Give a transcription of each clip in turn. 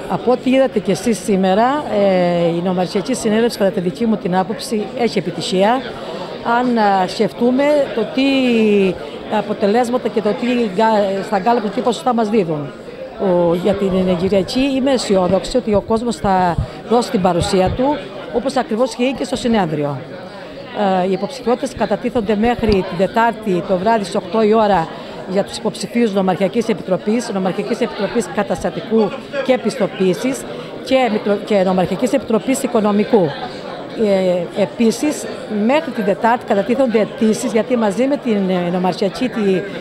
Από ό,τι είδατε και εσείς σήμερα, η νομαρχιακή συνέλευση, κατά τη δική μου την άποψη, έχει επιτυχία. Αν σκεφτούμε το τι αποτελέσματα και το τι στα γκάλωπ τι ποσοστά μας δίδουν. Για την Κυριακή είμαι αισιόδοξη ότι ο κόσμος θα δώσει την παρουσία του, όπως ακριβώς είχε και στο συνέδριο. Οι υποψηφιότητες κατατίθονται μέχρι την Τετάρτη το βράδυ στις 8 η ώρα για τους υποψηφίους Νομαρχιακής Επιτροπής Καταστατικού και Επιστοποίησης και Νομαρχιακής Επιτροπής Οικονομικού. Επίσης, μέχρι την Τετάρτη κατατίθονται αιτήσεις, γιατί μαζί με την Νομαρχιακή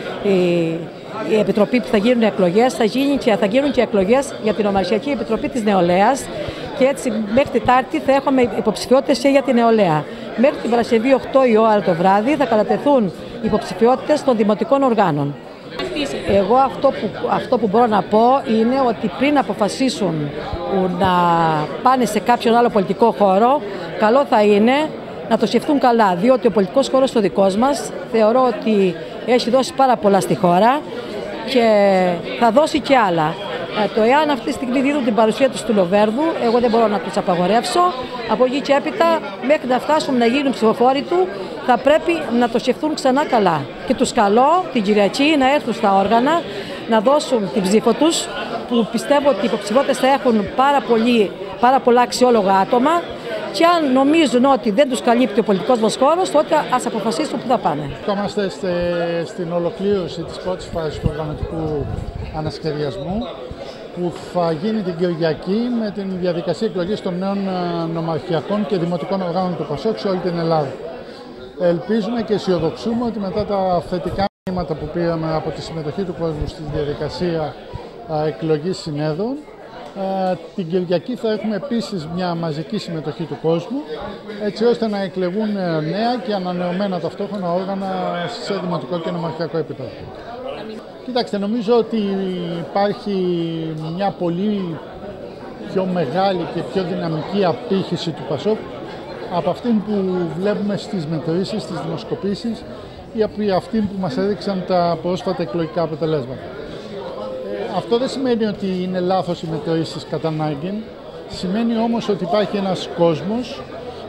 η Επιτροπή που θα γίνουν εκλογές, θα γίνουν και εκλογές για την Νομαρχιακή Επιτροπή της Νεολαίας, και έτσι μέχρι Τετάρτη θα έχουμε υποψηφιότητες και για την νεολαία. Μέχρι την Παρασκευή 8 η ώρα το βράδυ θα κατατεθούν υποψηφιότητες των δημοτικών οργάνων. Εγώ αυτό που μπορώ να πω είναι ότι πριν αποφασίσουν να πάνε σε κάποιον άλλο πολιτικό χώρο, καλό θα είναι να το σκεφτούν καλά, διότι ο πολιτικός χώρος ο δικός μας θεωρώ ότι έχει δώσει πάρα πολλά στη χώρα και θα δώσει και άλλα. Το εάν αυτή τη στιγμή δίνουν την παρουσία τους του Λοβέρδου, εγώ δεν μπορώ να τους απαγορεύσω. Από εκεί και έπειτα, μέχρι να φτάσουμε να γίνουν ψηφοφόροι του, θα πρέπει να το σκεφτούν ξανά καλά. Και τους καλώ την Κυριακή να έρθουν στα όργανα, να δώσουν την ψήφο τους, που πιστεύω ότι οι υποψηφιότητες θα έχουν πάρα πολλά αξιόλογα άτομα, και αν νομίζουν ότι δεν τους καλύπτει ο πολιτικός μας χώρος, τότε ας αποφασίσουν που θα πάνε. Είμαστε στην ολοκλήρωση της πρώτης φάσης του οργανωτικού ανασχεδιασμού, που θα γίνει την Κυριακή με την διαδικασία εκλογής των νέων νομαρχιακών και δημοτικών οργάνων του ΠΑΣΟΚ σε όλη την Ελλάδα. Ελπίζουμε και αισιοδοξούμε ότι μετά τα θετικά μηνύματα που πήραμε από τη συμμετοχή του κόσμου στη διαδικασία εκλογής συνέδρων, την Κυριακή θα έχουμε επίσης μια μαζική συμμετοχή του κόσμου, έτσι ώστε να εκλεγούν νέα και ανανεωμένα ταυτόχρονα όργανα σε δημοτικό και νομαρχιακό επίπεδο. Κοιτάξτε, νομίζω ότι υπάρχει μια πολύ πιο μεγάλη και πιο δυναμική απήχηση του ΠΑΣΟΚ από αυτήν που βλέπουμε στις μετρήσεις, στις δημοσκοπήσεις ή από αυτήν που μας έδειξαν τα πρόσφατα εκλογικά αποτελέσματα. Αυτό δεν σημαίνει ότι είναι λάθος οι μετρήσεις κατά ανάγκη. Σημαίνει όμως ότι υπάρχει ένας κόσμος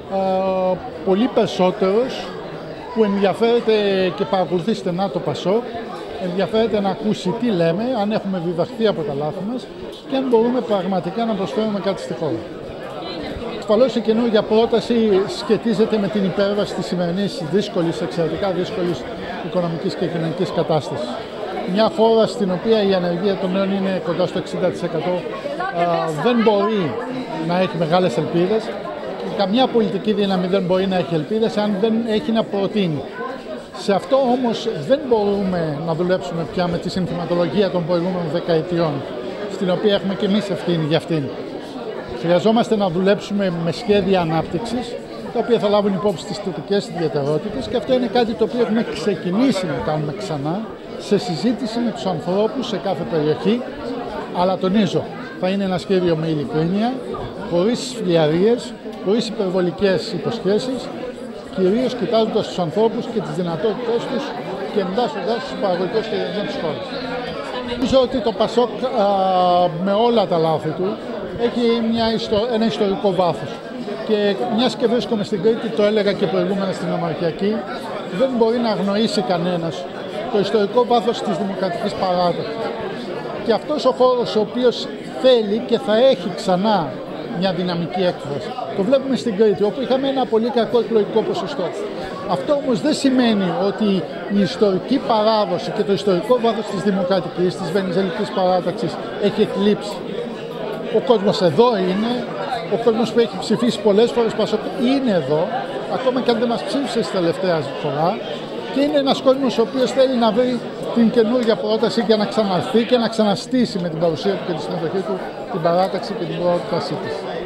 πολύ περισσότερος που ενδιαφέρεται και παρακολουθεί στενά το ΠΑΣΟΚ, ενδιαφέρεται να ακούσει τι λέμε, αν έχουμε διδαχθεί από τα λάθη μας και αν μπορούμε πραγματικά να προσφέρουμε κάτι στη χώρα. Ασφαλώς η καινούργια πρόταση σχετίζεται με την υπέρβαση της σημερινής εξαιρετικά δύσκολης οικονομικής και κοινωνικής κατάστασης. Μια χώρα στην οποία η ανεργία των νέων είναι κοντά στο 60% δεν μπορεί να έχει μεγάλες ελπίδες. Καμιά πολιτική δύναμη δεν μπορεί να έχει ελπίδες αν δεν έχει να προτείνει. Σε αυτό όμως δεν μπορούμε να δουλέψουμε πια με τη συνθηματολογία των προηγούμενων δεκαετιών, στην οποία έχουμε και εμείς ευθύνη για αυτήν. Χρειαζόμαστε να δουλέψουμε με σχέδια ανάπτυξης, τα οποία θα λάβουν υπόψη τις τοπικές ιδιαιτερότητες, και αυτό είναι κάτι το οποίο έχουμε ξεκινήσει να κάνουμε ξανά, σε συζήτηση με τους ανθρώπους σε κάθε περιοχή, αλλά τονίζω, θα είναι ένα σχέδιο με ειλικρίνεια, χωρίς φλιαρίες, χωρίς υπερβολικές υποσχέσεις, κυρίως κοιτάζοντας τους ανθρώπους και τις δυνατότητες τους και εντάσσοντας τους παραγωγικούς σχεδιασμούς της χώρας. Νομίζω ότι το ΠΑΣΟΚ με όλα τα λάθη του έχει ένα ιστορικό βάθος. Και μιας και βρίσκομαι στην Κρήτη, το έλεγα και προηγούμενα στην Νομαρχιακή, δεν μπορεί να αγνοήσει κανένας το ιστορικό βάθος της δημοκρατικής παράταξης. Και αυτός ο χώρος ο οποίος θέλει και θα έχει ξανά μια δυναμική έκφραση. Το βλέπουμε στην Κρήτη, όπου είχαμε ένα πολύ κακό εκλογικό ποσοστό. Αυτό όμως δεν σημαίνει ότι η ιστορική παράδοση και το ιστορικό βάθος της δημοκρατικής, της βενιζελικής παράταξης έχει εκλείψει. Ο κόσμος εδώ είναι, ο κόσμος που έχει ψηφίσει πολλές φορές ΠΑΣΟΚ είναι εδώ, ακόμα και αν δεν μας ψήφισε στη τελευταία φορά, και είναι ένας κόσμος ο οποίος θέλει να βρει την καινούργια πρόταση για να ξαναρθεί και να ξαναστήσει με την παρουσία του και τη συμμετοχή του την παράταξη και την πρότασή της.